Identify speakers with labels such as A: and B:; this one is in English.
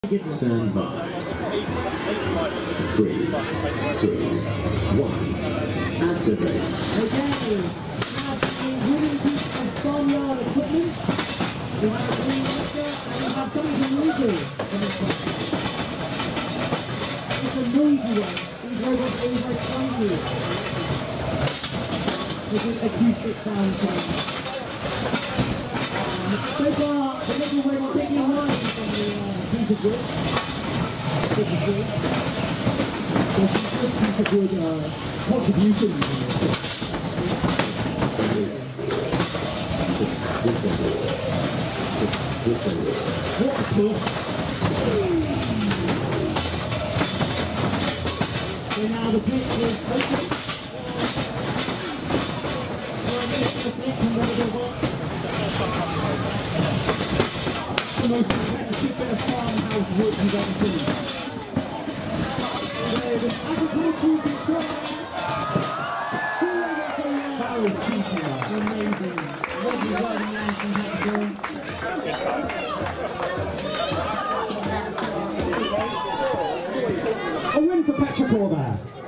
A: Stand by. 3, 2, 1. Activate.
B: Okay, have a wooden piece of farmyard equipment. You have a green lighter and you have something to noodle on this one. It's a noisy one. These robots are always like clunky. This is acoustic sound change. So far, the little robot taking line from the piece of wood. This is good. There's some good piece of wood contribution. What a push. So now the pit is open. The pit and the robot. The most competitive bit of farmhouse wood you've ever seen. There's an agricultural control. That was cheeky. Amazing. What you got in there from Petrichor? A win for Petrichor there.